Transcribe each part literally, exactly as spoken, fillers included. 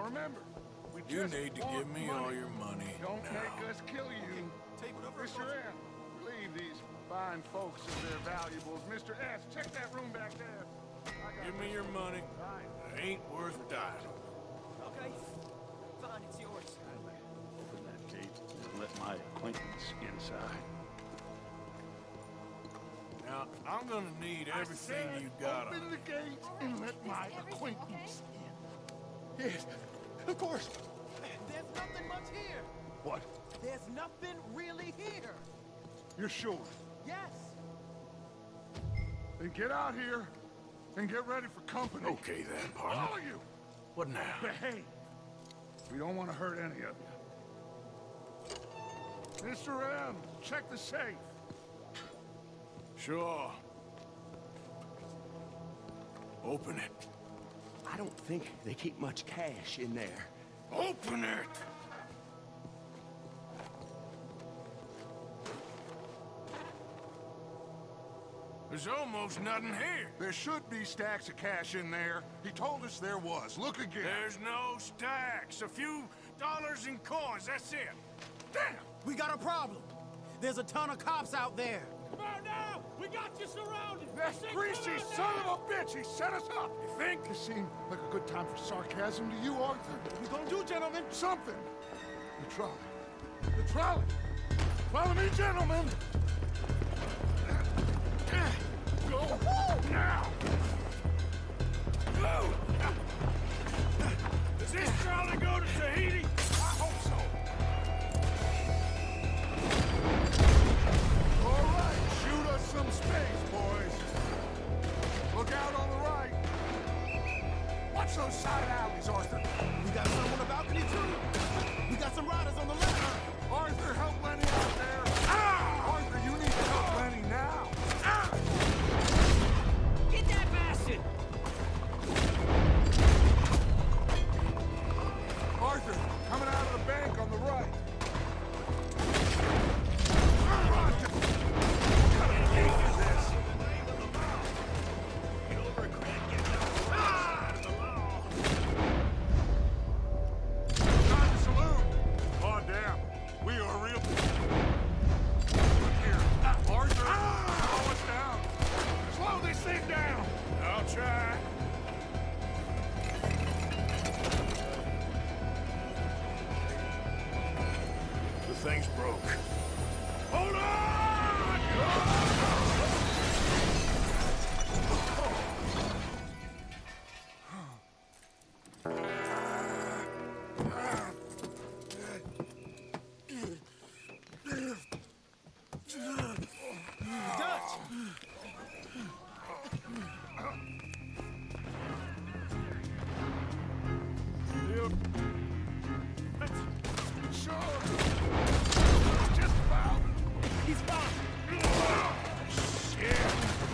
remember, we You just need to want give me money. all your money Don't now. make us kill you. Take whatever. Mister M, leave these fine folks and their valuables. Mister S, check that room back there. Give me your money. It ain't worth dying. Okay. Fine, it's yours. Open that gate and let my acquaintance inside. Now, I'm gonna need everything you got Open on the you. gate and let my acquaintance in. Yes, of course. There's nothing much here. What? There's nothing really here. You're sure? Yes. Then get out here and get ready for company. Okay then, All partner. of you. What now? Behave. We don't want to hurt any of you. Mister M, check the safe. Sure. Open it. I don't think they keep much cash in there. Open it! There's almost nothing here. There should be stacks of cash in there. He told us there was. Look again. There's no stacks. A few dollars in coins, that's it. Damn! We got a problem. There's a ton of cops out there. Come out now! We got you surrounded! That Say, greasy come out son now! of a bitch! He set us up! You think? This seemed like a good time for sarcasm to you, Arthur. What we gonna do, gentlemen? Something! The trolley. The trolley! Follow me, gentlemen! Go now! Go! Does this trolley go to Tahiti? I hope so. All right, shoot us some space, boys. Look out on the right. Watch those side alleys, Arthur. We got some on the balcony too. We got some riders on the left. Arthur, help Lenny out there. Ah! Arthur, you need to help Lenny now. Ah! Get that bastard! Arthur, coming out of the bank on the right. Thing's broke. Hold on! Dutch! Sure. Just about. He's fine. Shit.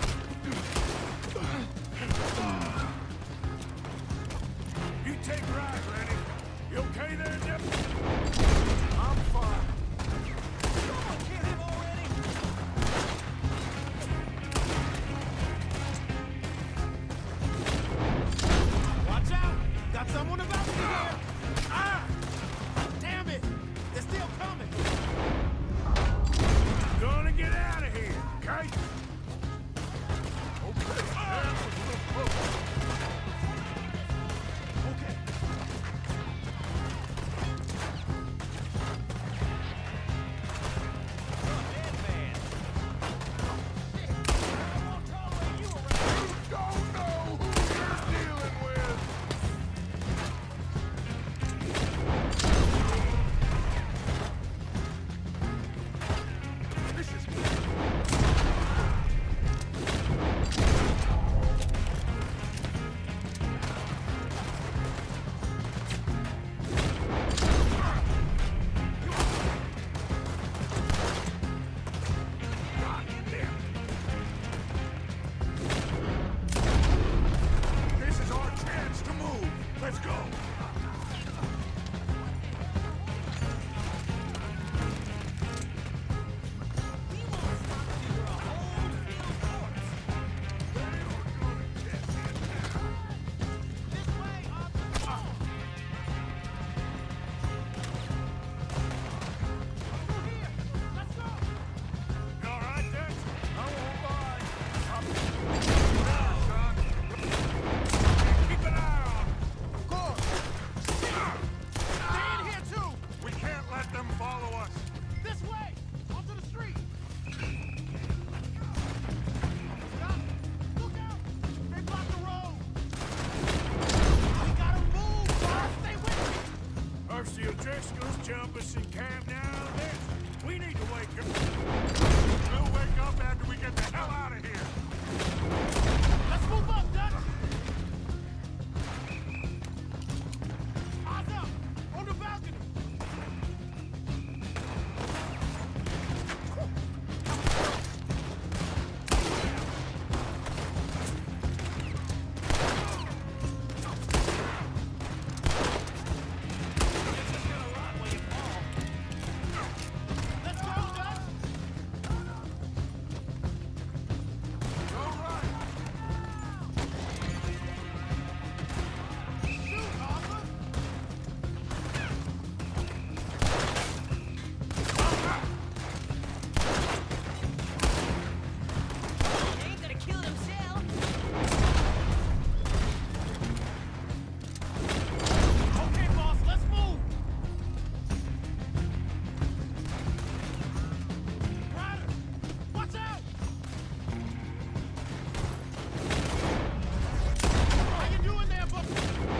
You take right, Lenny. You okay there, Jeff? I'm fine. Come on, kill him already. Watch out! Got someone about to here. Ah! Damn it! They're still coming. Gonna get out of here, okay? Okay. That was a little close. Okay. You don't know who you're dealing with. jump us in camp now, then we need to wake up. We'll wake up after we get the hell out of here. Let's move up, Dutch! Eyes up! On the balcony! Let's go, Dutch! All right. Shoot, Arthur! They ain't gonna kill themselves. Okay, boss, let's move! Ryder, watch out! How you doing there, Bucky?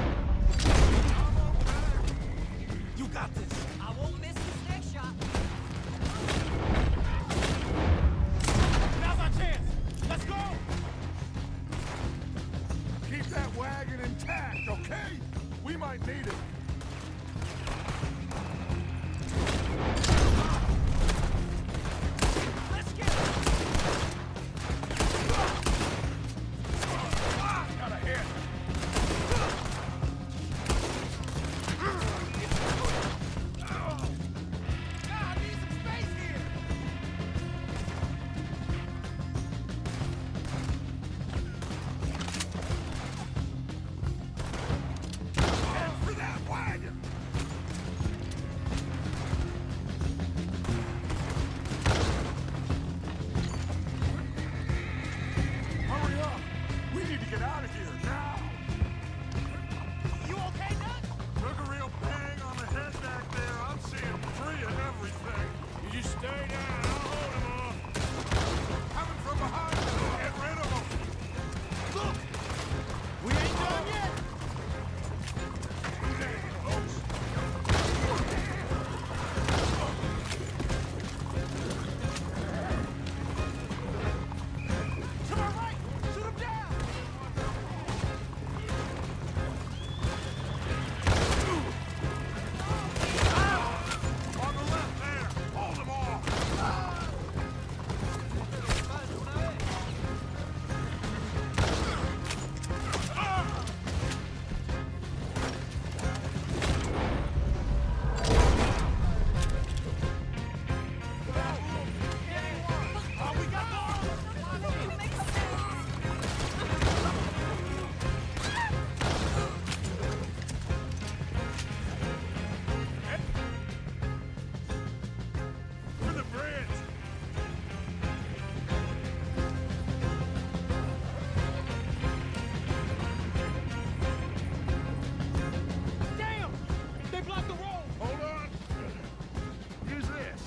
You got this. I won't miss this next shot. Now's our chance. Let's go! Keep that wagon intact, okay? We might need it. Let's get it. Got a hit. God, I need some space here. Head for that wagon. Hurry up. We need to get out of here now. You okay, Dutch? Took a real bang on the head back there. I'm seeing three of everything. You just stay down, I'll hold him off. Coming from behind. Get rid of them. Look! We ain't done yet. To my right! Shoot him down! On the left there. Hold them off. Oh, we got more! Make a sound. For the bridge. Damn! They blocked the road! Hold on. Use this.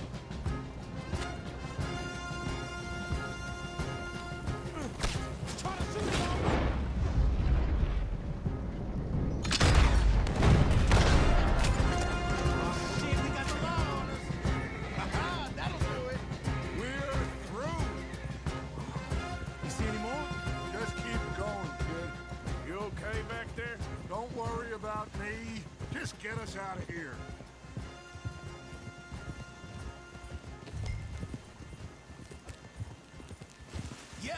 Try to shoot him, Arthur! Oh, shit, we got the law on us. Aha, that'll do it. We're through. You see any more? Just keep going, kid. You okay back there? Don't worry about me. Just get us out of here. Yeah.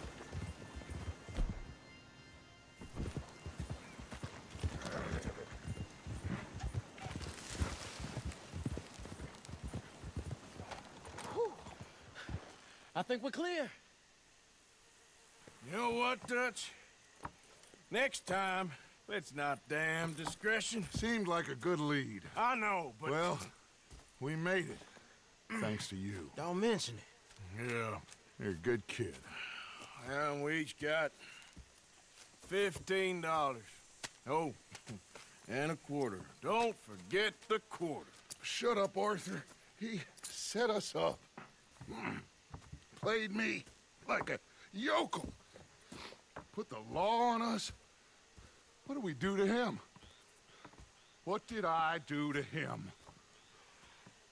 Whew. I think we're clear. You know what, Dutch? Next time, let's not damn discretion. Seemed like a good lead. I know, but... Well, we made it. Thanks to you. Don't mention it. Yeah, you're a good kid. And we each got fifteen dollars. Oh, and a quarter. Don't forget the quarter. Shut up, Arthur. He set us up. Played me like a yokel. Put the law on us. What did we do to him? What did I do to him?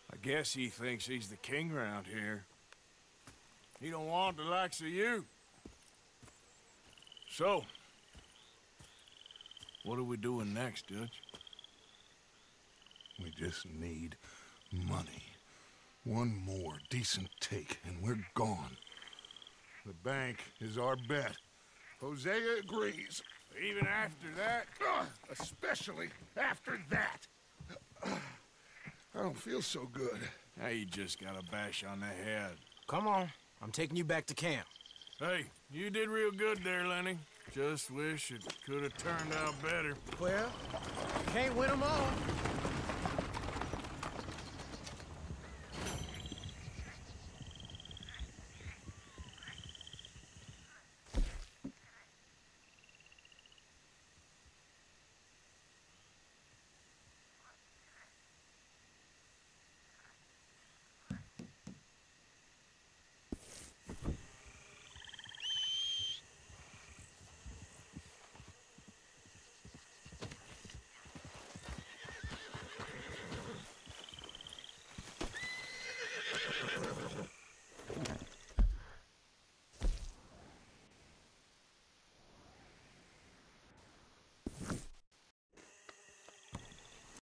I guess he thinks he's the king round here. He don't want the likes of you. So, what are we doing next, Dutch? We just need money. One more decent take, and we're gone. The bank is our bet. Hosea agrees. Even after that? Ugh, especially after that. Ugh, I don't feel so good. Now you just got a bash on the head. Come on. I'm taking you back to camp. Hey, you did real good there, Lenny. Just wish it could have turned out better. Well, can't win them all.